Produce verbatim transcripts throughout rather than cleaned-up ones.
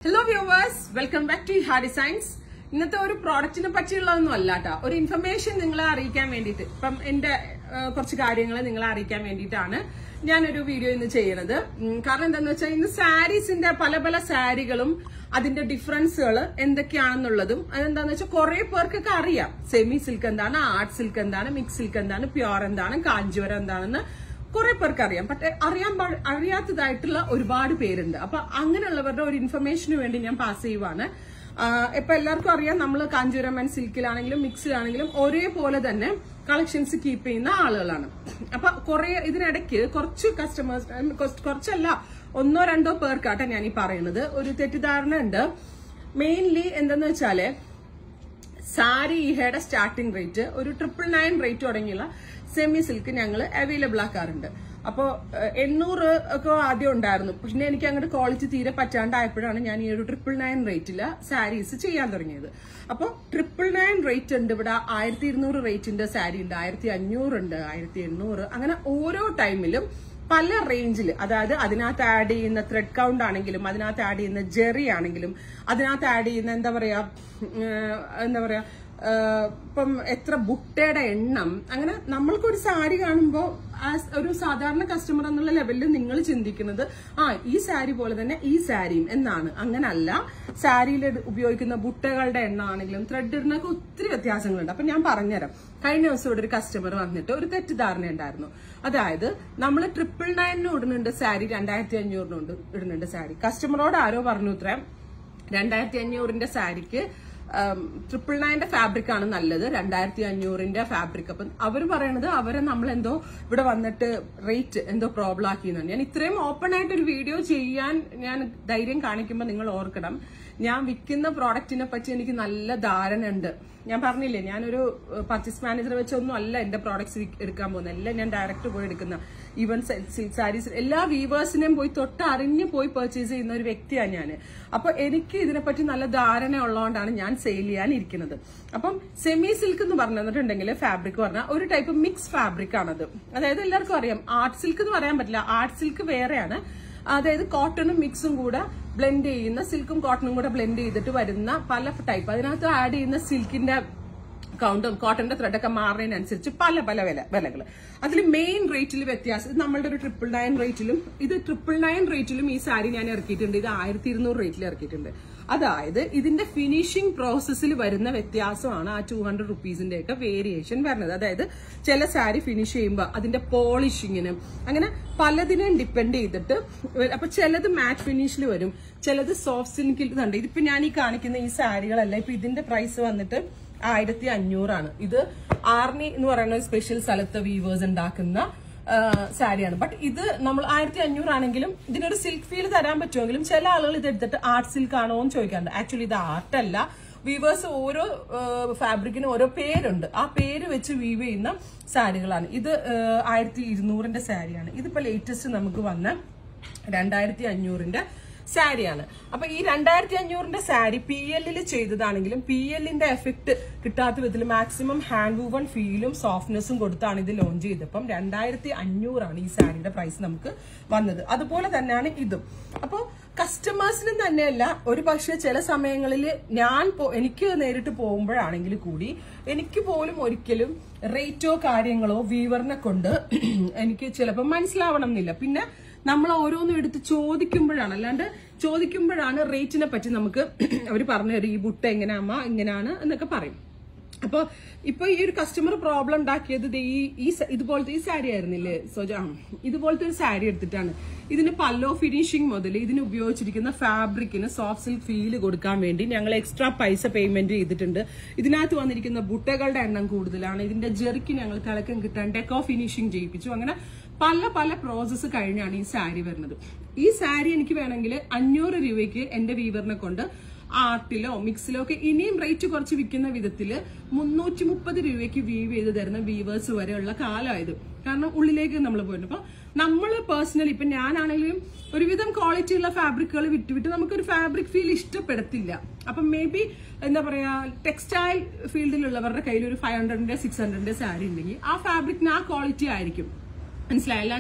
Hello viewers, welcome back to Iha Designs. ഇന്നത്തെ ഒരു പ്രോഡക്റ്റിനെ പറ്റിയുള്ളതൊന്നും അല്ല കേട്ടോ, ഒരു ഇൻഫർമേഷൻ നിങ്ങളെ അറിയിക്കാൻ വേണ്ടിയിട്ട്, ഇപ്പം എന്റെ കുറച്ച് കാര്യങ്ങൾ നിങ്ങളെ അറിയിക്കാൻ വേണ്ടിയിട്ടാണ് ഞാനൊരു വീഡിയോ ഇന്ന് ചെയ്യുന്നത്. കാരണം എന്താണെന്ന് വെച്ചാൽ ഇന്ന് സാരീസിന്റെ പല പല സാരികളും അതിന്റെ ഡിഫറൻസുകൾ എന്തൊക്കെയാണെന്നുള്ളതും അതെന്താന്ന് വെച്ചാൽ കുറെ പേർക്കൊക്കെ അറിയാം. സെമി സിൽക്ക് എന്താണ്, ആർട്ട് സിൽക്ക് എന്താണ്, മിക്സ് സിൽക്ക് എന്താണ്, പ്യുവർ എന്താണ്, കാഞ്ചീവരം എന്താണെന്ന് കുറെ പേർക്ക് അറിയാം. പക്ഷെ അറിയാൻ അറിയാത്തതായിട്ടുള്ള ഒരുപാട് പേരുണ്ട്. അപ്പൊ അങ്ങനെയുള്ളവരുടെ ഒരു ഇൻഫർമേഷന് വേണ്ടി ഞാൻ പാസ് ചെയ്യുവാണ്. ഇപ്പൊ എല്ലാവർക്കും അറിയാം, നമ്മൾ കാഞ്ചീവരം ആൻഡ് സിൽക്കിലാണെങ്കിലും മിക്സിലാണെങ്കിലും ഒരേപോലെ തന്നെ കളക്ഷൻസ് കീപ്പ് ചെയ്യുന്ന ആളുകളാണ്. അപ്പൊ കുറെ ഇതിനിടയ്ക്ക് കുറച്ച് കസ്റ്റമേഴ്സ്, കുറച്ചല്ല ഒന്നോ രണ്ടോ പേർക്കാട്ടെ ഞാൻ ഈ പറയുന്നത്, ഒരു തെറ്റിദ്ധാരണ ഉണ്ട്. മെയിൻലി എന്തെന്ന് വെച്ചാല് സാരി ഇഹയുടെ സ്റ്റാർട്ടിംഗ് റേറ്റ് ഒരു ട്രിപ്പിൾ നയൻ റേറ്റ് തുടങ്ങിയുള്ള സെമി സിൽക്ക് ഞങ്ങൾ അവൈലബിൾ ആക്കാറുണ്ട്. അപ്പോ എണ്ണൂറ് ഒക്കെ ആദ്യം ഉണ്ടായിരുന്നു, പിന്നെ എനിക്ക് അങ്ങോട്ട് ക്വാളിറ്റി തീരെ പറ്റാണ്ടായപ്പോഴാണ് ഞാൻ ഈ ഒരു ട്രിപ്പിൾ നയൻ റേറ്റില് സാരീസ് ചെയ്യാൻ തുടങ്ങിയത്. അപ്പൊ ട്രിപ്പിൾ നയൻ റേറ്റ് ഉണ്ട് ഇവിടെ, ആയിരത്തി ഇരുന്നൂറ് റേറ്റിന്റെ സാരി ഉണ്ട്, ആയിരത്തി അഞ്ഞൂറ് ഉണ്ട്, ആയിരത്തി എണ്ണൂറ്, അങ്ങനെ ഓരോ ടൈമിലും പല റേഞ്ചിൽ, അതായത് അതിനകത്ത് ആഡ് ചെയ്യുന്ന ത്രെഡ് കൗണ്ട് ആണെങ്കിലും, അതിനകത്ത് ആഡ് ചെയ്യുന്ന ജെറി ആണെങ്കിലും, അതിനകത്ത് ആഡ് ചെയ്യുന്ന എന്താ പറയാ എന്താ പറയാ ഇപ്പം എത്ര ബുട്ടയുടെ എണ്ണം, അങ്ങനെ നമ്മൾക്കൊരു സാരി കാണുമ്പോൾ ഒരു സാധാരണ കസ്റ്റമർ എന്നുള്ള ലെവലിൽ നിങ്ങൾ ചിന്തിക്കുന്നത് ആ ഈ സാരി പോലെ തന്നെ ഈ സാരിയും എന്നാണ്. അങ്ങനല്ല, സാരിയിൽ ഉപയോഗിക്കുന്ന ബുട്ടകളുടെ എണ്ണം ആണെങ്കിലും ത്രെഡിനൊക്കെ ഒത്തിരി വ്യത്യാസങ്ങളുണ്ട്. അപ്പൊ ഞാൻ പറഞ്ഞുതരാം. കഴിഞ്ഞ ദിവസം ഇവിടെ ഒരു കസ്റ്റമർ വന്നിട്ട് ഒരു തെറ്റിദ്ധാരണ ഉണ്ടായിരുന്നു. അതായത് നമ്മൾ ട്രിപ്പിൾ നയനിന് ഇടുന്നുണ്ട് സാരി, രണ്ടായിരത്തി അഞ്ഞൂറിനുണ്ട് ഇടുന്നുണ്ട് സാരി. കസ്റ്റമറോട് ആരോ പറഞ്ഞു ഇത്ര രണ്ടായിരത്തി അഞ്ഞൂറിന്റെ സാരിക്ക് ട്രിപ്പിൾ നയന്റെ ഫാബ്രിക് ആണ് നല്ലത്, രണ്ടായിരത്തി അഞ്ഞൂറിന്റെ ഫാബ്രിക്. അപ്പം അവര് പറയണത് അവരെ നമ്മൾ എന്തോ ഇവിടെ വന്നിട്ട് റേറ്റ് എന്തോ പ്രോബ്ലം ആക്കിയെന്നാണ്. ഞാൻ ഇത്രയും ഓപ്പൺ ആയിട്ട് ഒരു വീഡിയോ ചെയ്യാൻ ഞാൻ ധൈര്യം കാണിക്കുമ്പോൾ നിങ്ങൾ ഓർക്കണം, ഞാൻ വിൽക്കുന്ന പ്രോഡക്റ്റിനെ പറ്റി എനിക്ക് നല്ല ധാരണ ഉണ്ട്. ഞാൻ പറഞ്ഞില്ലേ, ഞാനൊരു പർച്ചേസ് മാനേജർ വെച്ചൊന്നും അല്ല എന്റെ പ്രോഡക്ട്സ് എടുക്കാൻ പോകുന്നത്, എല്ലാം ഞാൻ ഡയറക്റ്റ് പോയി എടുക്കുന്ന. ഈവൻ സിൽക്ക് സാരീസ് എല്ലാ വീവേഴ്സിനെയും പോയി തൊട്ട് അറിഞ്ഞു പോയി പർച്ചേസ് ചെയ്യുന്ന ഒരു വ്യക്തിയാണ് ഞാൻ. അപ്പൊ എനിക്ക് ഇതിനെപ്പറ്റി നല്ല ധാരണ ഉള്ളതുകൊണ്ടാണ് ഞാൻ സെയിൽ ചെയ്യാൻ ഇരിക്കുന്നത്. അപ്പം സെമി സിൽക്ക് എന്ന് പറഞ്ഞിട്ടുണ്ടെങ്കിൽ ഫാബ്രിക് പറഞ്ഞാൽ ഒരു ടൈപ്പ് മിക്സ് ഫാബ്രിക് ആണത്. അതായത് എല്ലാവർക്കും അറിയാം, ആർട്ട് സിൽക്ക് എന്ന് പറയാൻ പറ്റില്ല, ആർട്ട് സിൽക്ക് വേറെയാണ്. അതായത് കോട്ടണും മിക്സും കൂടെ ബ്ലെൻഡ് ചെയ്യുന്ന, സിൽക്കും കോട്ടണും കൂടെ ബ്ലെൻഡ് ചെയ്തിട്ട് വരുന്ന പല ടൈപ്പ്. അതിനകത്ത് ആഡ് ചെയ്യുന്ന സിൽക്കിന്റെ കൗണ്ടും കോട്ടന്റെ ത്രെഡൊക്കെ മാറുന്നതിനനുസരിച്ച് പല പല വില വിലകൾ. അതിൽ മെയിൻ റേറ്റിൽ വ്യത്യാസം, ഇത് നമ്മളുടെ ഒരു ട്രിപ്പിൾ നയൻ റേറ്റിലും, ഇത് ട്രിപ്പിൾ നയൻ റേറ്റിലും ഈ സാരി ഞാൻ ഇറക്കിയിട്ടുണ്ട്, ഇത് ആയിരത്തി ഇരുന്നൂറ് റേറ്റിൽ ഇറക്കിയിട്ടുണ്ട്. അതായത് ഇതിന്റെ ഫിനിഷിംഗ് പ്രോസസ്സിൽ വരുന്ന വ്യത്യാസമാണ് ആ ടു ഹൺഡ്രഡ് റുപ്പീസിന്റെ ഒക്കെ വേരിയേഷൻ വരുന്നത്. അതായത് ചില സാരി ഫിനിഷ് ചെയ്യുമ്പോൾ അതിന്റെ പോളിഷിങ്ങിന് അങ്ങനെ പലതിനെയും ഡിപ്പെൻഡ് ചെയ്തിട്ട്, അപ്പൊ ചിലത് മാറ്റ് ഫിനിഷിൽ വരും, ചിലത് സോഫ്റ്റ് സിൽക്കിൽ ഉണ്ട്. ഇതിപ്പോ ഞാൻ ഈ കാണിക്കുന്ന ഈ സാരികളല്ല, ഇപ്പൊ ഇതിന്റെ പ്രൈസ് വന്നിട്ട് ആയിരത്തി അഞ്ഞൂറാണ്. ഇത് ആർമി എന്ന് പറയുന്ന ഒരു സ്പെഷ്യൽ സ്ഥലത്ത് വീവേഴ്സ് ഉണ്ടാക്കുന്ന സാരിയാണ്. ബട്ട് ഇത് നമ്മൾ ആയിരത്തി അഞ്ഞൂറാണെങ്കിലും ഇതിനൊരു സിൽക്ക് ഫീൽ തരാൻ പറ്റുമെങ്കിലും ചില ആളുകൾ ഇത് എടുത്തിട്ട് ആർട്ട് സിൽക്ക് ആണോ എന്ന് ചോദിക്കാറുണ്ട്. ആക്ച്വലി ഇത് ആർട്ടല്ല, വീവേഴ്സ് ഓരോ ഫാബ്രിക്കിന് ഓരോ പേരുണ്ട്, ആ പേര് വെച്ച് വീവ് ചെയ്യുന്ന സാരികളാണ്. ഇത് ആയിരത്തി ഇരുന്നൂറിന്റെ സാരിയാണ്. ഇതിപ്പോ ലേറ്റസ്റ്റ് നമുക്ക് വന്ന രണ്ടായിരത്തി അഞ്ഞൂറിന്റെ സാരിയാണ്. അപ്പൊ ഈ രണ്ടായിരത്തി അഞ്ഞൂറിന്റെ സാരി പി എല്ലിൽ ചെയ്തതാണെങ്കിലും പി എല്ലിന്റെ എഫക്ട് കിട്ടാത്ത വിധത്തിൽ മാക്സിമം ഹാൻഡ് വൂവൺ ഫീലും സോഫ്റ്റ്നെസ്സും കൊടുത്താണ് ഇത് ലോഞ്ച് ചെയ്തപ്പം രണ്ടായിരത്തി അഞ്ഞൂറാണ് ഈ സാരിയുടെ പ്രൈസ് നമുക്ക് വന്നത്. അതുപോലെ തന്നെയാണ് ഇതും. അപ്പൊ കസ്റ്റമേഴ്സിനും തന്നെയല്ല, ഒരു പക്ഷെ ചില സമയങ്ങളിൽ ഞാൻ എനിക്ക് നേരിട്ട് പോകുമ്പോഴാണെങ്കിൽ കൂടി എനിക്ക് പോലും ഒരിക്കലും റേറ്റോ കാര്യങ്ങളോ വീവറിനെ കൊണ്ട് എനിക്ക് ചിലപ്പോൾ മനസ്സിലാവണം എന്നില്ല. പിന്നെ നമ്മൾ ഓരോന്നും എടുത്ത് ചോദിക്കുമ്പോഴാണ്, അല്ലാണ്ട് ചോദിക്കുമ്പോഴാണ് റേറ്റിനെ പറ്റി നമുക്ക് അവർ പറഞ്ഞു തരും, ഈ ബുട്ട എങ്ങനെയാമ്മ ഇങ്ങനെയാണ് എന്നൊക്കെ പറയും. അപ്പൊ ഇപ്പൊ ഈ ഒരു കസ്റ്റമർ പ്രോബ്ലം ഉണ്ടാക്കിയത് ഈ ഇതുപോലത്തെ ഈ സാരി ആയിരുന്നില്ലേ സോജ, ഇതുപോലത്തെ ഒരു സാരി എടുത്തിട്ടാണ്. ഇതിന് പല്ലോ ഫിനിഷിംഗ് മുതൽ ഇതിന് ഉപയോഗിച്ചിരിക്കുന്ന ഫാബ്രിക്കിന് സോഫ്റ്റ് സിൽക്ക് ഫീല് കൊടുക്കാൻ വേണ്ടി ഞങ്ങൾ എക്സ്ട്രാ പൈസ പേയ്മെന്റ് ചെയ്തിട്ടുണ്ട്. ഇതിനകത്ത് വന്നിരിക്കുന്ന ബുട്ടകളുടെ എണ്ണം കൂടുതലാണ്. ഇതിന്റെ ജെറിക്ക് ഞങ്ങൾ തിളക്കം കിട്ടാൻ ഡെക്കോ ഫിനിഷിംഗ് ചെയ്യിപ്പിച്ചു. അങ്ങനെ പല പല പ്രോസസ്സ് കഴിഞ്ഞാണ് ഈ സാരി വരുന്നത്. ഈ സാരി എനിക്ക് വേണമെങ്കിൽ അഞ്ഞൂറ് രൂപയ്ക്ക് എന്റെ വീവറിനെ കൊണ്ട് ആർട്ടിലോ മിക്സിലോ ഒക്കെ ഇനിയും റേറ്റ് കുറച്ച് വിൽക്കുന്ന വിധത്തില് മുന്നൂറ്റി മുപ്പത് രൂപയ്ക്ക് വീവ് ചെയ്ത് തരുന്ന വീവേഴ്സ് വരെയുള്ള കാലമായത്. കാരണം ഉള്ളിലേക്ക് നമ്മൾ പോയിട്ടുണ്ട്. അപ്പൊ നമ്മൾ പേഴ്സണലി ഇപ്പൊ ഞാനാണെങ്കിലും ഒരുവിധം ക്വാളിറ്റി ഉള്ള ഫാബ്രിക്കുകൾ വിട്ടുവിട്ട് നമുക്കൊരു ഫാബ്രിക് ഫീൽ ഇഷ്ടപ്പെടത്തില്ല. അപ്പൊ മേ ബി എന്താ പറയാ, ടെക്സ്റ്റൈൽ ഫീൽഡിലുള്ളവരുടെ കയ്യിൽ ഒരു ഫൈവ് ഹൺഡ്രഡിന്റെ സിക്സ് ഹൺഡ്രഡിന്റെ സാരി ഉണ്ടെങ്കിൽ ആ ഫാബ്രിക്കിന് ആ ക്വാളിറ്റി ആയിരിക്കും, മനസ്സിലായി. അല്ലാണ്ട്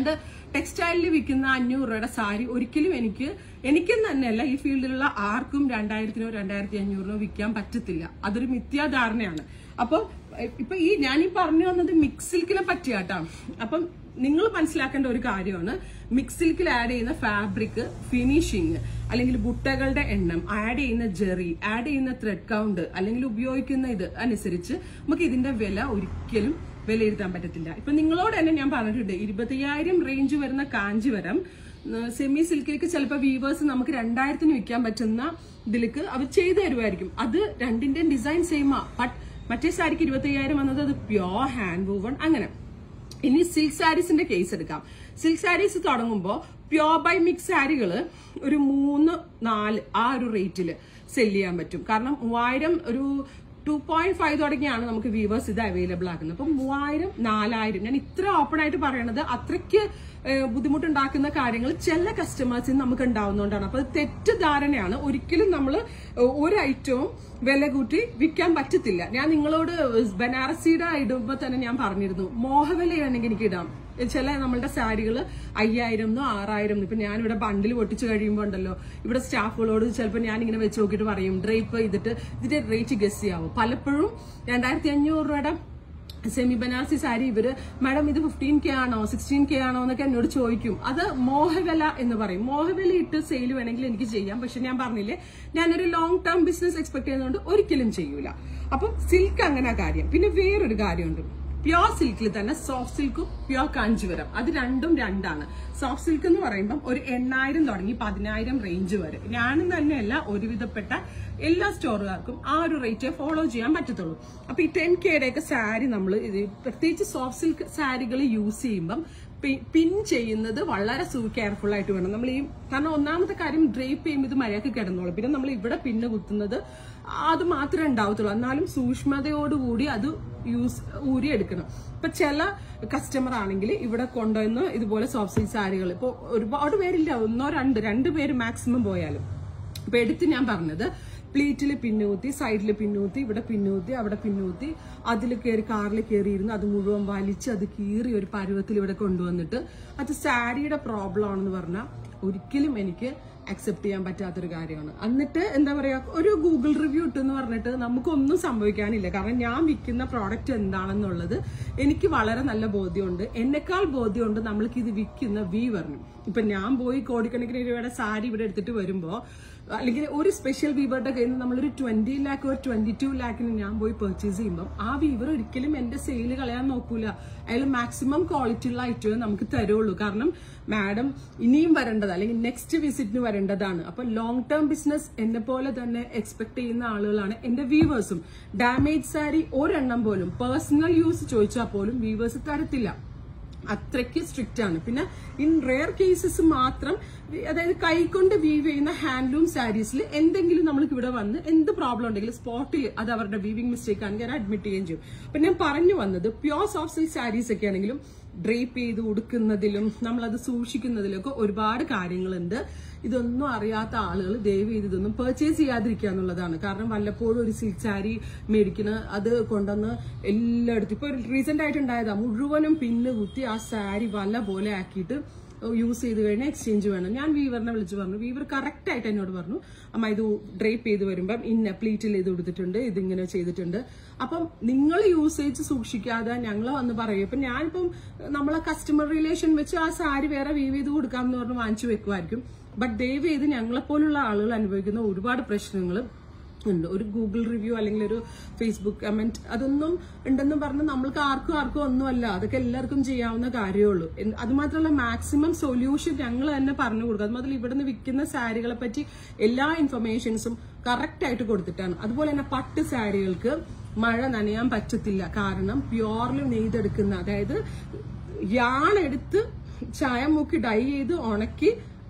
ടെക്സ്റ്റൈലിൽ വിൽക്കുന്ന അഞ്ഞൂറ് രൂപയുടെ സാരി ഒരിക്കലും എനിക്ക് എനിക്കും തന്നെയല്ല ഈ ഫീൽഡിലുള്ള ആർക്കും രണ്ടായിരത്തിനോ രണ്ടായിരത്തി അഞ്ഞൂറിനോ വിൽക്കാൻ പറ്റത്തില്ല. അതൊരു മിഥ്യാധാരണയാണ്. അപ്പം ഇപ്പൊ ഈ ഞാനീ പറഞ്ഞു വന്നത് മിക്സ് സിൽക്കിനെ പറ്റിയാട്ടോ. അപ്പം നിങ്ങൾ മനസ്സിലാക്കേണ്ട ഒരു കാര്യമാണ്, മിക്സ് സിൽക്കിൽ ആഡ് ചെയ്യുന്ന ഫാബ്രിക്, ഫിനിഷിങ്, അല്ലെങ്കിൽ ബുട്ടകളുടെ എണ്ണം, ആഡ് ചെയ്യുന്ന ജെറി, ആഡ് ചെയ്യുന്ന ത്രെഡ് കൗണ്ട്, അല്ലെങ്കിൽ ഉപയോഗിക്കുന്ന ഇത് അനുസരിച്ച് നമുക്ക് ഇതിന്റെ വില ഒരിക്കലും വിലയിരുത്താൻ പറ്റത്തില്ല. ഇപ്പൊ നിങ്ങളോട് തന്നെ ഞാൻ പറഞ്ഞിട്ടുണ്ട്, ഇരുപത്തയ്യായിരം റേഞ്ച് വരുന്ന കാഞ്ചിവരം സെമി സിൽക്കിലേക്ക് ചിലപ്പോൾ വീവേഴ്സ് നമുക്ക് രണ്ടായിരത്തിന് വിൽക്കാൻ പറ്റുന്ന ഇതിലേക്ക് അവർ ചെയ്തു തരുമായിരിക്കും. അത് രണ്ടിന്റെ ഡിസൈൻ സെയിമാ, ബട്ട് മറ്റേ സാരിക്ക് ഇരുപത്തയ്യായിരം വന്നത് അത് പ്യോർ ഹാൻഡ് വൂവൺ. അങ്ങനെ ഇനി സിൽക്ക് സാരീസിന്റെ കേസ് എടുക്കാം. സിൽക്ക് സാരീസ് തുടങ്ങുമ്പോൾ പ്യോർ ബൈ മിക്സ് സാരികള് ഒരു മൂന്ന് നാല് ആ ഒരു റേറ്റിൽ സെല് ചെയ്യാൻ പറ്റും. കാരണം മൂവായിരം ഒരു ടു പോയിന്റ് ഫൈവ് തുടങ്ങിയാണ് നമുക്ക് വീവേഴ്സ് ഇത് അവൈലബിൾ ആക്കുന്നത്. അപ്പം മൂവായിരം നാലായിരം ഞാൻ ഇത്ര ഓപ്പൺ ആയിട്ട് പറയണത് അത്രയ്ക്ക് ബുദ്ധിമുട്ടുണ്ടാക്കുന്ന കാര്യങ്ങൾ ചില കസ്റ്റമേഴ്സിന് നമുക്ക് ഉണ്ടാവുന്നതുകൊണ്ടാണ്. അപ്പൊ അത് തെറ്റിദ്ധാരണയാണ്. ഒരിക്കലും നമ്മൾ ഒരു ഐറ്റവും വില കൂട്ടി വിൽക്കാൻ പറ്റത്തില്ല. ഞാൻ നിങ്ങളോട് ബനാറസിയുടെ ഇടുമ്പോ തന്നെ ഞാൻ പറഞ്ഞിരുന്നു, മോഹവിലയാണെങ്കിൽ എനിക്ക് ഇടാം. ചില നമ്മളുടെ സാരികൾ അയ്യായിരം എന്നോ ആറായിരം. ഇപ്പൊ ഞാനിവിടെ ബണ്ടിൽ പൊട്ടിച്ച് കഴിയുമ്പോൾ ഉണ്ടല്ലോ, ഇവിടെ സ്റ്റാഫുകളോട് ചിലപ്പോൾ ഞാൻ ഇങ്ങനെ വെച്ച് നോക്കിയിട്ട് പറയും ഡ്രൈപ്പ് ചെയ്തിട്ട് ഇതിന്റെ റേറ്റ് ഗസ് ചെയ്യാവും. പലപ്പോഴും രണ്ടായിരത്തി അഞ്ഞൂറ് രൂപയുടെ സെമി ബനാറസി സാരി ഇവര് മാഡം ഇത് ഫിഫ്റ്റീൻ കെ ആണോ സിക്സ്റ്റീൻ കെ ആണോ എന്നൊക്കെ എന്നോട് ചോദിക്കും. അത് മോഹവില എന്ന് പറയും. മോഹവില ഇട്ട് സെയിൽ വേണമെങ്കിൽ എനിക്ക് ചെയ്യാം. പക്ഷെ ഞാൻ പറഞ്ഞില്ലേ, ഞാനൊരു ലോങ് ടേം ബിസിനസ് എക്സ്പെക്ട് ചെയ്യുന്നതുകൊണ്ട് ഒരിക്കലും ചെയ്യൂല. അപ്പം സിൽക്ക് അങ്ങനെ കാര്യം. പിന്നെ വേറൊരു കാര്യമുണ്ട്, പ്യോർ സിൽക്കിൽ തന്നെ സോഫ്റ്റ് സിൽക്കും പ്യോർ കാഞ്ചിവരം, അത് രണ്ടും രണ്ടാണ്. സോഫ്റ്റ് സിൽക്ക് എന്ന് പറയുമ്പോൾ ഒരു എണ്ണായിരം തുടങ്ങി പതിനായിരം റേഞ്ച് വരെ. ഞാനും തന്നെയല്ല, ഒരുവിധപ്പെട്ട എല്ലാ സ്റ്റോറുകാർക്കും ആ ഒരു റേറ്റ് ഫോളോ ചെയ്യാൻ പറ്റത്തുള്ളൂ. അപ്പൊ ഈ ടെൻ കെയുടെ ഒക്കെ സാരി നമ്മൾ പ്രത്യേകിച്ച് സോഫ്റ്റ് സിൽക്ക് സാരികൾ യൂസ് ചെയ്യുമ്പം പിൻ ചെയ്യുന്നത് വളരെ കെയർഫുൾ ആയിട്ട് വേണം നമ്മൾ. ഈ കാരണം ഒന്നാമത്തെ കാര്യം ഡ്രേപ്പ് ചെയ്യുമ്പോൾ ഇത് മഴയൊക്കെ കിടന്നോളും. പിന്നെ നമ്മൾ ഇവിടെ പിന്ന് കുത്തുന്നത് അത് മാത്രമേ ഉണ്ടാവത്തുള്ളൂ. എന്നാലും സൂക്ഷ്മതയോടുകൂടി അത് യൂസ് ഊരിയെടുക്കണം. ഇപ്പൊ ചില കസ്റ്റമർ ആണെങ്കിൽ ഇവിടെ കൊണ്ടുവന്ന് ഇതുപോലെ സോഫ്റ്റ് സിൽക്ക് സാരികൾ ഇപ്പൊ ഒരുപാട് പേരില്ല, ഒന്നോ രണ്ട് രണ്ട് പേര് മാക്സിമം പോയാലും. ഇപ്പൊ എടുത്ത് ഞാൻ പറഞ്ഞത് പ്ലീറ്റിൽ പിന്നൂത്തി, സൈഡിൽ പിന്നൂത്തി, ഇവിടെ പിന്നൂത്തി, അവിടെ പിന്നൂത്തി, അതിൽ കയറി കാറിൽ കയറിയിരുന്ന് അത് മുഴുവൻ വലിച്ച് അത് കീറി ഒരു പരുവത്തിൽ ഇവിടെ കൊണ്ടുവന്നിട്ട് അത് സാരിയുടെ പ്രോബ്ലം ആണെന്ന് പറഞ്ഞാൽ ഒരിക്കലും എനിക്ക് അക്സെപ്റ്റ് ചെയ്യാൻ പറ്റാത്തൊരു കാര്യമാണ്. എന്നിട്ട് എന്താ പറയാ, ഒരു ഗൂഗിൾ റിവ്യൂ ഇട്ടെന്ന് പറഞ്ഞിട്ട് നമുക്കൊന്നും സംഭവിക്കാനില്ല. കാരണം ഞാൻ വിൽക്കുന്ന പ്രോഡക്റ്റ് എന്താണെന്നുള്ളത് എനിക്ക് വളരെ നല്ല ബോധ്യമുണ്ട്. എന്നെക്കാൾ ബോധ്യമുണ്ട് നമ്മൾക്ക് ഇത് വിൽക്കുന്ന വീവറിനും. ഇപ്പൊ ഞാൻ പോയി കോടിക്കണക്കിന് രൂപയുടെ സാരി ഇവിടെ എടുത്തിട്ട് വരുമ്പോ, അല്ലെങ്കിൽ ഒരു സ്പെഷ്യൽ വീവറുടെ കയ്യിൽ നിന്ന് നമ്മളൊരു ട്വന്റി ലാക്ക് ഒരു ട്വന്റി ടു ലാക്കിന് ഞാൻ പോയി പർച്ചേസ് ചെയ്യുമ്പോൾ ആ വീവർ ഒരിക്കലും എന്റെ സെയിൽ കളയാൻ നോക്കൂല. അയാൾ മാക്സിമം ക്വാളിറ്റി ഉള്ള ഐറ്റമേ നമുക്ക് തരുള്ളൂ. കാരണം മാഡം ഇനിയും വരേണ്ടത് അല്ലെങ്കിൽ നെക്സ്റ്റ് വിസിറ്റിന് വരേണ്ടതാണ്. അപ്പൊ ലോങ് ടേം ബിസിനസ് എന്നെ പോലെ തന്നെ എക്സ്പെക്ട് ചെയ്യുന്ന ആളുകളാണ് എന്റെ വീവേഴ്സും. ഡാമേജ് സാരി ഒരെണ്ണം പോലും പേഴ്സണൽ യൂസ് ചോദിച്ചാൽ പോലും വീവേഴ്സ് തരത്തില്ല. അത്രയ്ക്ക് സ്ട്രിക്റ്റ് ആണ്. പിന്നെ ഇൻ റെയർ കേസസ് മാത്രം, അതായത് കൈകൊണ്ട് വീവ് ചെയ്യുന്ന ഹാൻഡ്ലൂം സാരീസിൽ എന്തെങ്കിലും നമ്മൾക്ക് ഇവിടെ വന്ന് എന്ത് പ്രോബ്ലം ഉണ്ടെങ്കിലും സ്പോട്ടിൽ അത് അവരുടെ വീവിംഗ് മിസ്റ്റേക്ക് ആണ് ഞാൻ അഡ്മിറ്റ് ചെയ്യുകയും ചെയ്യും. അപ്പൊ ഞാൻ പറഞ്ഞു വന്നത് പ്യോർ സോഫ്റ്റ് സിൽക്ക് സാരീസ് ഒക്കെ ആണെങ്കിലും ഡ്രേപ്പ് ചെയ്ത് ഉടുക്കുന്നതിലും നമ്മളത് സൂക്ഷിക്കുന്നതിലൊക്കെ ഒരുപാട് കാര്യങ്ങളുണ്ട്. ഇതൊന്നും അറിയാത്ത ആളുകൾ ദയവ് ചെയ്ത് ഇതൊന്നും പർച്ചേസ് ചെയ്യാതിരിക്കുക എന്നുള്ളതാണ്. കാരണം വല്ലപ്പോഴും ഒരു സിൽക്ക് സാരി മേടിക്കുന്ന അത് കൊണ്ടുവന്ന് എല്ലായിടത്തും ഇപ്പൊ റീസെന്റ് ആയിട്ട് ഉണ്ടായതാ, മുഴുവനും പിന്ന് കുത്തി ആ സാരി വല പോലെ ആക്കിയിട്ട് യൂസ് ചെയ്ത് കഴിഞ്ഞാൽ എക്സ്ചേഞ്ച് വേണം. ഞാൻ വീവറിനെ വിളിച്ചു പറഞ്ഞു. വീവർ കറക്റ്റ് ആയിട്ട് എന്നോട് പറഞ്ഞു, അമ്മ ഇത് ഡ്രേപ്പ് ചെയ്ത് വരുമ്പം ഇന്ന പ്ലീറ്റിൽ ഇത് കൊടുത്തിട്ടുണ്ട്, ഇതിങ്ങനെ ചെയ്തിട്ടുണ്ട്. അപ്പം നിങ്ങൾ യൂസേജ് സൂക്ഷിക്കാതെ ഞങ്ങൾ വന്ന് പറയും. ഇപ്പൊ ഞാനിപ്പം നമ്മളെ കസ്റ്റമർ റിലേഷൻ വെച്ച് ആ സാരി വേറെ വീവ് ചെയ്ത് കൊടുക്കാമെന്ന് പറഞ്ഞ് വാങ്ങിച്ചു വെക്കുമായിരിക്കും. ബട്ട് ദയവ് ചെയ്ത് ഞങ്ങളെപ്പോലുള്ള ആളുകൾ അനുഭവിക്കുന്ന ഒരുപാട് പ്രശ്നങ്ങൾ ഉണ്ട്. ഒരു ഗൂഗിൾ റിവ്യൂ അല്ലെങ്കിൽ ഒരു ഫേസ്ബുക്ക് കമന്റ് അതൊന്നും ഉണ്ടെന്ന് പറഞ്ഞ് നമ്മൾക്ക് ആർക്കും ആർക്കും ഒന്നുമല്ല. അതൊക്കെ എല്ലാവർക്കും ചെയ്യാവുന്ന കാര്യമുള്ളൂ. അത് മാത്രമല്ല മാക്സിമം സൊല്യൂഷൻ ഞങ്ങൾ തന്നെ പറഞ്ഞു കൊടുക്കുക. അതുമാതിരി ഇവിടുന്ന് വിൽക്കുന്ന സാരികളെ പറ്റി എല്ലാ ഇൻഫർമേഷൻസും കറക്റ്റ് ആയിട്ട് കൊടുത്തിട്ടാണ്. അതുപോലെ തന്നെ പട്ട് സാരികൾക്ക് മഴ നനയാൻ പറ്റത്തില്ല. കാരണം പ്യോറിൽ നെയ്തെടുക്കുന്ന, അതായത് യാൺ എടുത്ത് ചായം മൂക്കി ഡൈ ചെയ്ത് ഉണക്കി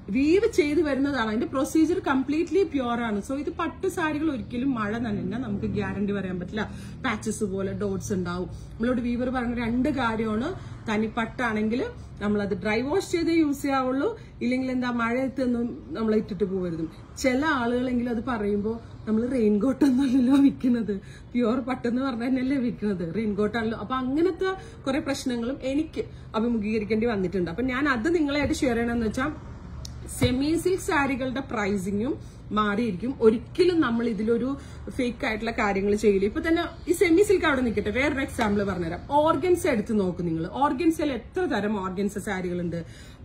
വീവ് ചെയ്ത് വരുന്നതാണ്. അതിന്റെ പ്രൊസീജിയർ കംപ്ലീറ്റ്ലി പ്യുവർ ആണ്. സോ ഇത് പട്ട് സാരികൾ ഒരിക്കലും മഴ നനഞ്ഞാൽ നമുക്ക് ഗ്യാരണ്ടി പറയാൻ പറ്റില്ല. പാച്ചസ് പോലെ ഡോട്ട്സ് ഉണ്ടാവും. നമ്മളോട് വീവർ പറയുന്ന രണ്ട് കാര്യമാണ്. തനിപ്പട്ടാണെങ്കിൽ നമ്മളത് ഡ്രൈ വാഷ് ചെയ്തേ യൂസ് ചെയ്യാവുള്ളൂ, ഇല്ലെങ്കിൽ എന്താ മഴയത്തൊന്നും നമ്മൾ ഇട്ടിട്ട് പോകരുത്. ചില ആളുകളെങ്കിലും അത് പറയുമ്പോൾ നമ്മൾ റെയിൻകോട്ട് ഒന്നുമല്ലല്ലോ വിൽക്കുന്നത്, പ്യുവർ പട്ടെന്ന് പറഞ്ഞാൽ തന്നെയല്ലേ വിൽക്കുന്നത്, റെയിൻകോട്ടാണല്ലോ. അപ്പൊ അങ്ങനത്തെ കുറെ പ്രശ്നങ്ങളും എനിക്ക് അഭിമുഖീകരിക്കേണ്ടി വന്നിട്ടുണ്ട്. അപ്പൊ ഞാൻ അത് നിങ്ങളായിട്ട് ഷെയർ ചെയ്യണമെന്ന് വെച്ചാൽ സെമി സിൽക്ക് സാരികളുടെ പ്രൈസിങ്ങും മാറിയിരിക്കും. ഒരിക്കലും നമ്മൾ ഇതിലൊരു ഫേക്ക് ആയിട്ടുള്ള കാര്യങ്ങൾ ചെയ്യില്ല. ഇപ്പൊ തന്നെ ഈ സെമി സിൽക്ക് അവിടെ നിൽക്കട്ടെ, വേറൊരു എക്സാമ്പിൾ പറഞ്ഞുതരാം. ഓർഗൻസ എടുത്ത് നോക്കും നിങ്ങൾ. ഓർഗൻസയിൽ എത്ര തരം ഓർഗൻസ സാരികളുണ്ട്.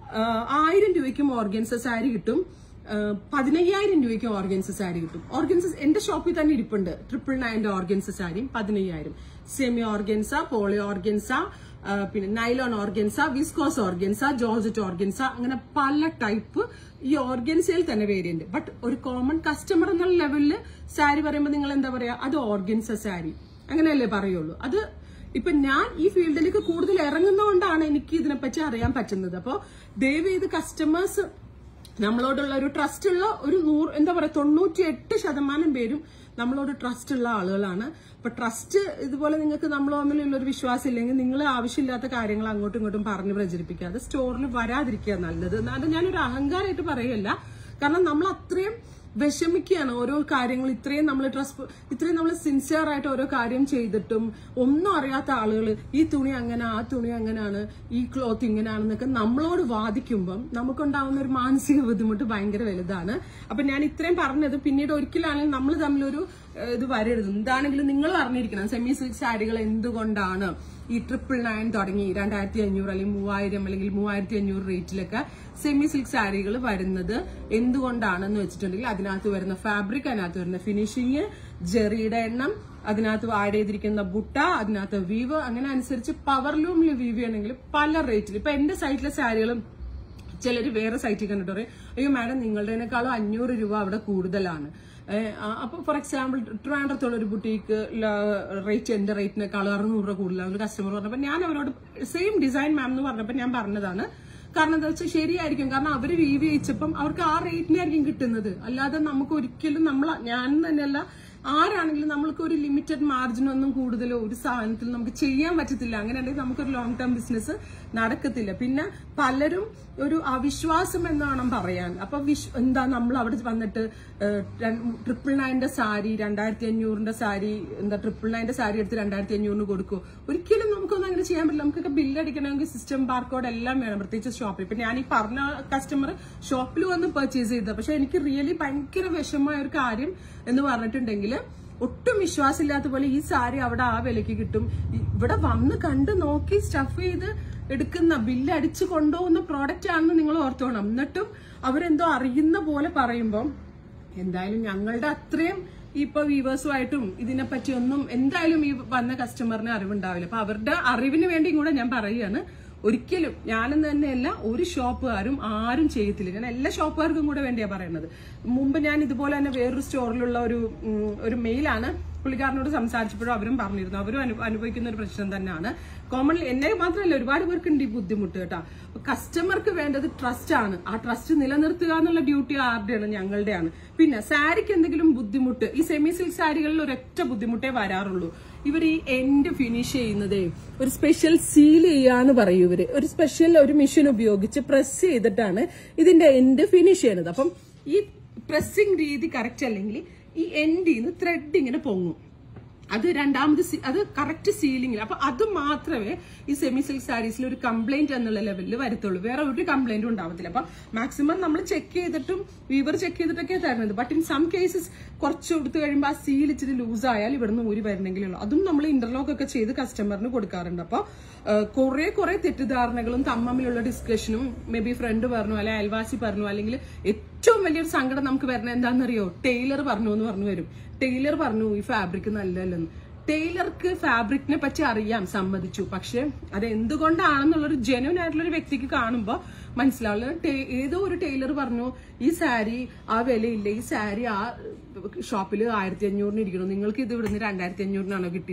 ആയിരം രൂപയ്ക്കും ഓർഗൻസ സാരി കിട്ടും, പതിനയ്യായിരം രൂപയ്ക്ക് ഓർഗൻസ സാരി കിട്ടും. ഓർഗൻസ എന്റെ ഷോപ്പിൽ തന്നെ ഇരിപ്പുണ്ട്. ട്രിപ്പിൾ നയന്റെ ഓർഗൻസ സാരിയും പതിനയ്യായിരം. സെമി ഓർഗൻസ, പോളി ഓർഗൻസ, പിന്നെ nylon organza, viscose organza, georgette organza, അങ്ങനെ പല ടൈപ്പ് ഈ ഓർഗൻസയിൽ തന്നെ വേരിയന്റ്. ബട്ട് ഒരു കോമൺ കസ്റ്റമർ എന്നുള്ള ലെവലില് സാരി പറയുമ്പോൾ നിങ്ങൾ എന്താ പറയാ, അത് ഓർഗൻസ സാരി അങ്ങനെയല്ലേ പറയുള്ളൂ. അത് ഇപ്പൊ ഞാൻ ഈ ഫീൽഡിലേക്ക് കൂടുതൽ ഇറങ്ങുന്നതുകൊണ്ടാണ് എനിക്ക് ഇതിനെപ്പറ്റി അറിയാൻ പറ്റുന്നത്. അപ്പോ ദയവ് ചെയ്ത് കസ്റ്റമേഴ്സ് നമ്മളോടുള്ള ഒരു ട്രസ്റ്റ് ഉള്ള ഒരു നൂറ് എന്താ പറയാ തൊണ്ണൂറ്റി എട്ട് ശതമാനം പേരും നമ്മളോട് ട്രസ്റ്റ് ഉള്ള ആളുകളാണ്. അപ്പൊ ട്രസ്റ്റ് ഇതുപോലെ നിങ്ങൾക്ക് നമ്മൾ തമ്മിലുള്ള ഒരു വിശ്വാസം ഇല്ലെങ്കിൽ നിങ്ങൾ ആവശ്യമില്ലാത്ത കാര്യങ്ങൾ അങ്ങോട്ടും ഇങ്ങോട്ടും പറഞ്ഞ് പ്രചരിപ്പിക്കാതെ സ്റ്റോറിൽ വരാതിരിക്കുക നല്ലത്. അത് ഞാനൊരു അഹങ്കാരമായിട്ട് പറയല്ല, കാരണം നമ്മൾ അത്രയും വിഷമിക്കുകയാണ് ഓരോ കാര്യങ്ങൾ. ഇത്രയും നമ്മൾ ട്രസ്റ്റ് ഇത്രയും നമ്മൾ സിൻസിയർ ആയിട്ട് ഓരോ കാര്യം ചെയ്തിട്ടും ഒന്നും അറിയാത്ത ആളുകൾ ഈ തുണി അങ്ങനെ, ആ തുണി അങ്ങനെയാണ്, ഈ ക്ലോത്ത് ഇങ്ങനെയാണെന്നൊക്കെ നമ്മളോട് വാദിക്കുമ്പം നമുക്കുണ്ടാവുന്ന ഒരു മാനസിക ബുദ്ധിമുട്ട് ഭയങ്കര വലുതാണ്. അപ്പൊ ഞാൻ ഇത്രയും പറഞ്ഞത് പിന്നീട് ഒരിക്കലാണെങ്കിലും നമ്മൾ തമ്മിലൊരു ഇത് വരരുത്. എന്താണെങ്കിലും നിങ്ങൾ അറിഞ്ഞിരിക്കണം സെമി സിൽക്ക് സാരികൾ എന്തുകൊണ്ടാണ് ഈ ട്രിപ്പിൾ നയൻ തുടങ്ങി രണ്ടായിരത്തി അഞ്ഞൂറ് അല്ലെങ്കിൽ മൂവായിരം അല്ലെങ്കിൽ മൂവായിരത്തി അഞ്ഞൂറ് റേറ്റിലൊക്കെ സെമി സിൽക്ക് സാരികൾ വരുന്നത് എന്തുകൊണ്ടാണെന്ന് വെച്ചിട്ടുണ്ടെങ്കിൽ അതിനകത്ത് വരുന്ന ഫാബ്രിക്, അതിനകത്ത് വരുന്ന ഫിനിഷിങ്, ജെറിയുടെ എണ്ണം, അതിനകത്ത് ആഡ് ചെയ്തിരിക്കുന്ന ബുട്ട, അതിനകത്ത് വീവ്, അങ്ങനെ അനുസരിച്ച് പവർലൂമിൽ വീവ് ചെയ്യണമെങ്കിൽ പല റേറ്റിൽ. ഇപ്പൊ എന്റെ സൈറ്റിലെ സാരികളും ചിലർ വേറെ സൈറ്റിൽ കണ്ടിട്ട് പറയും, അയ്യോ മാഡം നിങ്ങളുടേനേക്കാളും അഞ്ഞൂറ് രൂപ അവിടെ കൂടുതലാണ്. അപ്പൊ ഫോർ എക്സാമ്പിൾ ട്രിവാൻഡ്രത്തുള്ള ഒരു ബുട്ടീക്ക് റേറ്റ് എന്റെ റേറ്റിനേക്കാളും അറുന്നൂറ് രൂപ കൂടുതലാണ് ഒരു കസ്റ്റമർ പറഞ്ഞപ്പോ ഞാൻ അവരോട് സെയിം ഡിസൈൻ മാം എന്ന് പറഞ്ഞപ്പോ ഞാൻ പറഞ്ഞതാണ്. കാരണം എന്താ വെച്ചാൽ ശരിയായിരിക്കും, കാരണം അവര് വീവ് ചെയ്യിച്ചപ്പം അവർക്ക് ആ റേറ്റിനായിരിക്കും കിട്ടുന്നത്. അല്ലാതെ നമുക്ക് ഒരിക്കലും നമ്മൾ ഞാൻ തന്നെയല്ല ആരാണെങ്കിലും നമ്മൾക്ക് ഒരു ലിമിറ്റഡ് മാർജിനൊന്നും കൂടുതലോ ഒരു സാധനത്തിൽ നമുക്ക് ചെയ്യാൻ പറ്റത്തില്ല. അങ്ങനെ ഉണ്ടെങ്കിൽ നമുക്കൊരു ലോങ് ടേം ബിസിനസ് നടക്കത്തില്ല. പിന്നെ പലരും ഒരു അവിശ്വാസം എന്ന് വേണം പറയാൻ. അപ്പൊ വിശ് എന്താ നമ്മൾ അവിടെ വന്നിട്ട് ട്രിപ്പിൾ നയന്റെ സാരി രണ്ടായിരത്തി അഞ്ഞൂറിന്റെ സാരി എന്താ ട്രിപ്പിൾ നയന്റെ സാരി എടുത്ത് രണ്ടായിരത്തി അഞ്ഞൂറിന് കൊടുക്കുമോ? ഒരിക്കലും നമുക്കൊന്നും അങ്ങനെ ചെയ്യാൻ പറ്റില്ല. നമുക്കൊക്കെ ബില്ലടിക്കണമെങ്കിൽ സിസ്റ്റം ബാർകോഡ് എല്ലാം വേണം, പ്രത്യേകിച്ച് ഷോപ്പിൽ. ഇപ്പൊ ഞാൻ ഈ പറഞ്ഞ കസ്റ്റമർ ഷോപ്പിൽ വന്ന് പർച്ചേസ് ചെയ്തത്, പക്ഷെ എനിക്ക് റിയലി ഭയങ്കര വിഷമമായ ഒരു കാര്യം എന്ന് പറഞ്ഞിട്ടുണ്ടെങ്കിൽ ഒട്ടും വിശ്വാസമില്ലാത്ത പോലെ ഈ സാരി അവിടെ ആ വിലക്ക് കിട്ടും. ഇവിടെ വന്ന് കണ്ട് നോക്കി സ്റ്റഫ് ചെയ്ത് എടുക്കുന്ന ബില്ല് അടിച്ചു കൊണ്ടുപോകുന്ന പ്രോഡക്റ്റ് ആണെന്ന് നിങ്ങൾ ഓർത്തോണം. എന്നിട്ടും അവരെന്തോ അറിയുന്ന പോലെ പറയുമ്പോൾ എന്തായാലും ഞങ്ങളുടെ അത്രയും ഇപ്പൊ വീവേഴ്സുമായിട്ടും ഇതിനെപ്പറ്റി ഒന്നും എന്തായാലും ഈ വന്ന കസ്റ്റമറിന് അറിവുണ്ടാവില്ല. അപ്പൊ അവരുടെ അറിവിന് വേണ്ടിയും കൂടെ ഞാൻ പറയുകയാണ്, ഒരിക്കലും ഞാനെന്ന് തന്നെയല്ല ഒരു ഷോപ്പുകാരും ആരും ചെയ്യത്തില്ല. ഞാൻ എല്ലാ ഷോപ്പുകാർക്കും കൂടെ വേണ്ടിയാ പറയുന്നത്. മുമ്പ് ഞാൻ ഇതുപോലെ തന്നെ വേറൊരു സ്റ്റോറിലുള്ള ഒരു ഒരു മെയിലാണ് പുള്ളിക്കാരനോട് സംസാരിച്ചപ്പോഴും അവരും പറഞ്ഞിരുന്നു, അവരും അനുഭവിക്കുന്ന ഒരു പ്രശ്നം തന്നെയാണ്. കോമൺ എന്നെ മാത്രമല്ല ഒരുപാട് പേർക്കുണ്ട് ഈ ബുദ്ധിമുട്ട് കേട്ടോ. കസ്റ്റമർക്ക് വേണ്ടത് ട്രസ്റ്റ് ആണ്. ആ ട്രസ്റ്റ് നിലനിർത്തുക എന്നുള്ള ഡ്യൂട്ടി ആരുടെയാണ്? ഞങ്ങളുടെയാണ്. പിന്നെ സാരിക്ക് എന്തെങ്കിലും ബുദ്ധിമുട്ട്, ഈ സെമി സിൽക്ക് സാരികളിൽ ഒരൊറ്റ ബുദ്ധിമുട്ടേ വരാറുള്ളൂ. ഇവർ ഈ എൻഡ് ഫിനിഷ് ചെയ്യുന്നതേ ഒരു സ്പെഷ്യൽ സീൽ ചെയ്യാന്ന് പറയും ഇവര്. ഒരു സ്പെഷ്യൽ ഒരു മെഷീൻ ഉപയോഗിച്ച് പ്രസ് ചെയ്തിട്ടാണ് ഇതിന്റെ എൻഡ് ഫിനിഷ് ചെയ്യുന്നത്. അപ്പം ഈ പ്രസ്സിംഗ് രീതി കറക്റ്റ് അല്ലെങ്കിൽ ഈ എൻഡിൽ നിന്ന് ത്രെഡ് ഇങ്ങനെ പൊങ്ങും. അത് രണ്ടാമത് അത് കറക്റ്റ് സീലിംഗിൽ. അപ്പൊ അത് മാത്രമേ ഈ സെമി സിൽക്ക് സാരീസിൽ ഒരു കംപ്ലൈന്റ് എന്നുള്ള ലെവലിൽ വരത്തുള്ളൂ. വേറെ ഒരു കംപ്ലൈന്റും ഉണ്ടാവത്തില്ല. അപ്പൊ മാക്സിമം നമ്മൾ ചെക്ക് ചെയ്തിട്ടും വീവർ ചെക്ക് ചെയ്തിട്ടൊക്കെ തരുന്നത്. ബട്ട് ഇൻ സം കേസസ് കുറച്ച് കൊടുത്തു കഴിയുമ്പോൾ ആ സീൽ ഇച്ചിരി ലൂസ് ആയാൽ ഇവിടുന്ന് ഊരി വരണമെങ്കിലുള്ളൂ. അതും നമ്മൾ ഇന്റർലോക്ക് ഒക്കെ ചെയ്ത് കസ്റ്റമറിന് കൊടുക്കാറുണ്ട്. അപ്പൊ കുറെ കുറെ തെറ്റിദ്ധാരണകളും തമ്മിലുള്ള ഡിസ്കഷനും മേ ബി ഫ്രണ്ട് പറഞ്ഞു അല്ലെങ്കിൽ അയൽവാസി പറഞ്ഞു, അല്ലെങ്കിൽ ഏറ്റവും വലിയൊരു സങ്കടം നമുക്ക് വരുന്നത് എന്താണെന്നറിയോ? ടൈലർ പറഞ്ഞു എന്ന് പറഞ്ഞു വരും. ടൈലർ പറഞ്ഞു ഈ ഫാബ്രിക് നല്ലതല്ലെന്ന്. ടൈലർക്ക് ഫാബ്രിക്കിനെ പറ്റി അറിയാം, സമ്മതിച്ചു. പക്ഷെ അത് എന്തുകൊണ്ടാണെന്നുള്ളൊരു ജെന്യൂൻ ആയിട്ടുള്ള ഒരു വ്യക്തിക്ക് കാണുമ്പോൾ മനസ്സിലാവുന്നത് ഏതോ ഒരു ടൈലർ പറഞ്ഞു ഈ സാരി ആ വിലയില്ല, ഈ സാരി ആ ഷോപ്പിൽ ആയിരത്തി അഞ്ഞൂറിന് ഇരിക്കണം, നിങ്ങൾക്ക് ഇത് ഇവിടുന്ന് രണ്ടായിരത്തി അഞ്ഞൂറിനാണോ കിട്ടിയത്?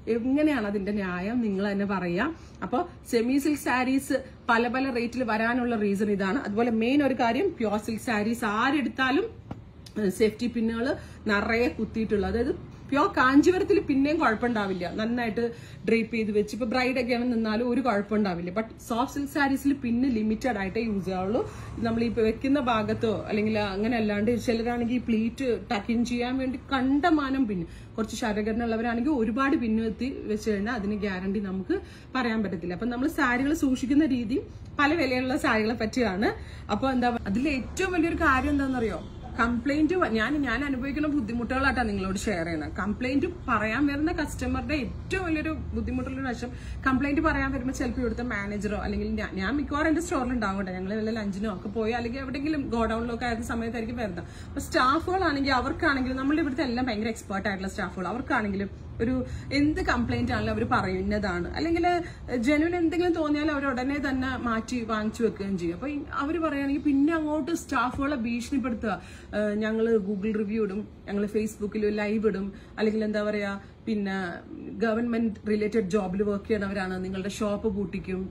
എങ്ങനെയാണ് അതിന്റെ ന്യായം നിങ്ങൾ തന്നെ പറയാം. അപ്പോൾ സെമി സിൽക്ക് സാരീസ് പല പല റേറ്റിൽ വരാനുള്ള റീസൺ ഇതാണ്. അതുപോലെ മെയിൻ ഒരു കാര്യം, പ്യോർ സിൽക്ക് സാരീസ് ആരെടുത്താലും സേഫ്റ്റി പിന്നുകൾ നിറയെ കുത്തിയിട്ടുള്ള, അതായത് പ്യോർ കാഞ്ചീപുരത്തിൽ പിന്നെയും കുഴപ്പമുണ്ടാവില്ല, നന്നായിട്ട് ഡ്രേപ്പ് ചെയ്ത് വെച്ച് ഇപ്പൊ ബ്രൈഡ് ഒക്കെ ആണ് നിന്നാലും ഒരു കുഴപ്പമുണ്ടാവില്ല. ബട്ട് സോഫ്റ്റ് സിൽക്ക് സാരീസിൽ പിന്നെ ലിമിറ്റഡ് ആയിട്ടേ യൂസ് ചെയ്യാവുള്ളൂ. നമ്മൾ ഈ വെക്കുന്ന ഭാഗത്തോ അല്ലെങ്കിൽ അങ്ങനെ അല്ലാണ്ട് ചിലരാണെങ്കിൽ ഈ പ്ലീറ്റ് ടക്കിൻ ചെയ്യാൻ വേണ്ടി കണ്ടമാനം പിന്ന്, കുറച്ച് ശരകരണമുള്ളവരാണെങ്കിൽ ഒരുപാട് പിന്ന് എത്തി വെച്ച് കഴിഞ്ഞാൽ അതിന് ഗ്യാരണ്ടി നമുക്ക് പറയാൻ പറ്റത്തില്ല. അപ്പൊ നമ്മൾ സാരികൾ സൂക്ഷിക്കുന്ന രീതി പല വിലയുള്ള സാരികളെ പറ്റിയാണ്. അപ്പൊ എന്താ അതിൽ ഏറ്റവും വലിയൊരു കാര്യം എന്താണെന്നറിയോ, കംപ്ലൈന്റ് ഞാൻ ഞാൻ അനുഭവിക്കുന്ന ബുദ്ധിമുട്ടുകളായിട്ടാണ് നിങ്ങളോട് ഷെയർ ചെയ്യുന്നത്. കംപ്ലൈന്റ് പറയാൻ വരുന്ന കസ്റ്റമറുടെ ഏറ്റവും വലിയൊരു ബുദ്ധിമുട്ടുള്ള വശം, കംപ്ലൈന്റ് പറയാൻ വരുമ്പോൾ ചിലപ്പോൾ ഇവിടുത്തെ മാനേജറോ അല്ലെങ്കിൽ ഞാൻ മിക്കവാറും എന്റെ സ്റ്റോറിൽ ഉണ്ടാവട്ടെ, ഞങ്ങൾ വല്ല ലഞ്ചിനോ ഒക്കെ പോയി അല്ലെങ്കിൽ എവിടെയെങ്കിലും ഗോഡൌണിലോ ഒക്കെ ആയിരുന്ന സമയത്തായിരിക്കും വരുന്നത്. അപ്പൊ സ്റ്റാഫുകളാണെങ്കിൽ അവർക്കാണെങ്കിലും നമ്മളുടെ ഇവിടുത്തെ എല്ലാം ഭയങ്കര എക്സ്പേർട്ട് ആയിട്ടുള്ള സ്റ്റാഫുകൾ, അവർക്കാണെങ്കിലും ഒരു എന്ത് കംപ്ലൈന്റ് ആണെങ്കിലും അവർ പറയുന്നതാണ്. അല്ലെങ്കിൽ ജനുവിന് എന്തെങ്കിലും തോന്നിയാൽ അവർ ഉടനെ തന്നെ മാറ്റി വാങ്ങിച്ചു വെക്കുകയും ചെയ്യും. അപ്പൊ അവർ പറയുകയാണെങ്കിൽ പിന്നെ അങ്ങോട്ട് സ്റ്റാഫുകളെ ഭീഷണിപ്പെടുത്തുക, ഞങ്ങൾ ഗൂഗിൾ റിവ്യൂ ഇടും, ഞങ്ങൾ ഫേസ്ബുക്കിൽ ലൈവ് ഇടും, അല്ലെങ്കിൽ എന്താ പറയാ പിന്നെ ഗവൺമെന്റ് റിലേറ്റഡ് ജോബിൽ വർക്ക് ചെയ്യണവരാണ്, നിങ്ങളുടെ ഷോപ്പ് പൂട്ടിക്കും.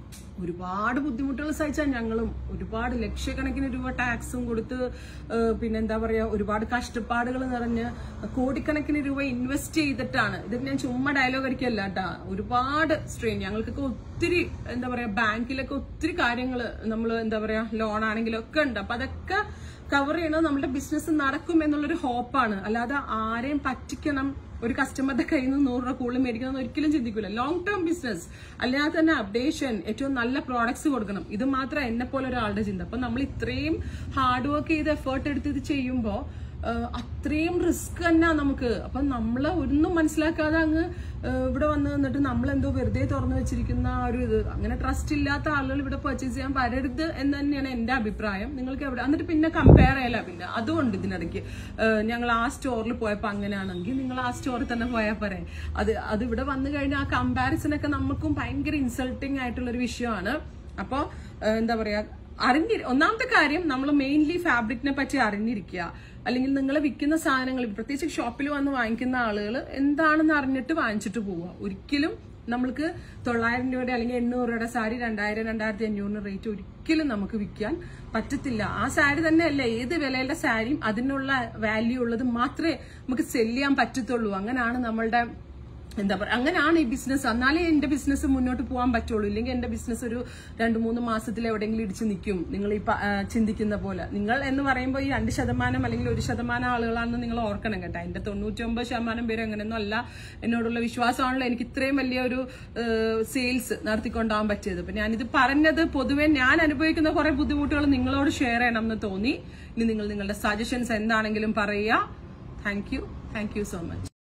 ഒരുപാട് ബുദ്ധിമുട്ടുകൾ സഹിച്ചാൽ ഞങ്ങളും ഒരുപാട് ലക്ഷക്കണക്കിന് രൂപ ടാക്സും കൊടുത്ത് പിന്നെന്താ പറയാ ഒരുപാട് കഷ്ടപ്പാടുകൾ നിറഞ്ഞ് കോടിക്കണക്കിന് രൂപ ഇൻവെസ്റ്റ് ചെയ്തിട്ടാണ്. ഇത് ഞാൻ ചുമ്മാ ഡയലോഗ് അടിക്കല്ല കേട്ടാ, ഒരുപാട് സ്ട്രെയിൻ. ഞങ്ങൾക്കൊക്കെ ഒത്തിരി എന്താ പറയാ ബാങ്കിലൊക്കെ ഒത്തിരി കാര്യങ്ങൾ നമ്മൾ എന്താ പറയാ ലോൺ ആണെങ്കിലും ഒക്കെ ഉണ്ട്. അപ്പൊ അതൊക്കെ കവർ ചെയ്യണത് നമ്മുടെ ബിസിനസ് നടക്കും എന്നുള്ളൊരു ഹോപ്പാണ്. അല്ലാതെ ആരെയും പറ്റിക്കണം, ഒരു കസ്റ്റമറുടെ കയ്യിൽ നിന്ന് നൂറ് രൂപ കൂടുതൽ മേടിക്കണം ഒരിക്കലും ചിന്തിക്കില്ല. ലോങ് ടേം ബിസിനസ് അല്ലാതെ തന്നെ അപ്ഡേഷൻ, ഏറ്റവും നല്ല പ്രോഡക്ട്സ് കൊടുക്കണം, ഇത് മാത്രം എന്നെ പോലെ ഒരാളുടെ ചിന്ത. അപ്പൊ നമ്മൾ ഇത്രയും ഹാർഡ് വർക്ക് ചെയ്ത് എഫേർട്ട് എടുത്ത് ഇത് ചെയ്യുമ്പോൾ അത്രയും റിസ്ക് തന്നെ നമുക്ക്. അപ്പൊ നമ്മളെ ഒന്നും മനസ്സിലാക്കാതെ അങ്ങ് ഇവിടെ വന്ന് നിന്നിട്ട് നമ്മളെന്തോ വെറുതെ തുറന്നു വെച്ചിരിക്കുന്ന ഒരു ഇത്, അങ്ങനെ ട്രസ്റ്റ് ഇല്ലാത്ത ആളുകൾ ഇവിടെ പർച്ചേസ് ചെയ്യാൻ വരരുത് എന്ന് തന്നെയാണ് എന്റെ അഭിപ്രായം. നിങ്ങൾക്ക് എവിടെ എന്നിട്ട് പിന്നെ കമ്പയർ ചെയ്യല. പിന്നെ അതുകൊണ്ട് ഇതിനിടയ്ക്ക് ഞങ്ങൾ ആ സ്റ്റോറിൽ പോയപ്പോ അങ്ങനെയാണെങ്കിൽ നിങ്ങൾ ആ സ്റ്റോറിൽ തന്നെ പോയാൽ പോരെ. അത് അത് ഇവിടെ വന്നു കഴിഞ്ഞാൽ ആ കമ്പാരിസൺ ഒക്കെ നമുക്കും ഭയങ്കര ഇൻസൾട്ടിങ് ആയിട്ടുള്ള ഒരു വിഷയമാണ്. അപ്പൊ എന്താ പറയാ അറിഞ്ഞി ഒന്നാമത്തെ കാര്യം നമ്മൾ മെയിൻലി ഫാബ്രിക്കിനെ പറ്റി അറിഞ്ഞിരിക്കുക. അല്ലെങ്കിൽ നിങ്ങൾ വിൽക്കുന്ന സാധനങ്ങൾ പ്രത്യേകിച്ച് ഷോപ്പിൽ വന്ന് വാങ്ങിക്കുന്ന ആളുകൾ എന്താണെന്ന് അറിഞ്ഞിട്ട് വാങ്ങിച്ചിട്ട് പോവുക. ഒരിക്കലും നമ്മൾക്ക് തൊള്ളായിരം രൂപയുടെ അല്ലെങ്കിൽ എണ്ണൂറ് രൂപയുടെ സാരി രണ്ടായിരം രണ്ടായിരത്തി അഞ്ഞൂറിന് റേറ്റ് ഒരിക്കലും നമുക്ക് വിൽക്കാൻ പറ്റത്തില്ല. ആ സാരി തന്നെയല്ല ഏത് വിലയുടെ സാരിയും അതിനുള്ള വാല്യൂ ഉള്ളത് മാത്രമേ നമുക്ക് സെല് ചെയ്യാൻ പറ്റത്തുള്ളൂ. അങ്ങനെയാണ് നമ്മളുടെ എന്താ പറയുക, അങ്ങനെയാണ് ഈ ബിസിനസ്. എന്നാലേ എന്റെ ബിസിനസ് മുന്നോട്ട് പോകാൻ പറ്റുള്ളൂ. ഇല്ലെങ്കിൽ എന്റെ ബിസിനസ് ഒരു രണ്ടു മൂന്ന് മാസത്തിൽ എവിടെയെങ്കിലും ഇടിച്ചു നിൽക്കും. നിങ്ങൾ ഈ ചിന്തിക്കുന്ന പോലെ നിങ്ങൾ എന്ന് പറയുമ്പോൾ ഈ രണ്ട് ശതമാനം അല്ലെങ്കിൽ ഒരു ശതമാനം ആളുകളാണെന്ന് നിങ്ങൾ ഓർക്കണം കേട്ടോ. എന്റെ തൊണ്ണൂറ്റി ഒമ്പത് ശതമാനം പേര് അങ്ങനെയൊന്നും അല്ല. എന്നോടുള്ള വിശ്വാസമാണല്ലോ എനിക്ക് ഇത്രയും വലിയ ഒരു സെയിൽസ് നടത്തിക്കൊണ്ടാവാൻ പറ്റിയത്. അപ്പൊ ഞാനിത് പറഞ്ഞത് പൊതുവെ ഞാൻ അനുഭവിക്കുന്ന കുറെ ബുദ്ധിമുട്ടുകൾ നിങ്ങളോട് ഷെയർ ചെയ്യണം എന്ന് തോന്നി. ഇനി നിങ്ങൾ നിങ്ങളുടെ സജഷൻസ് എന്താണെങ്കിലും പറയുക. Thank you thank you so much.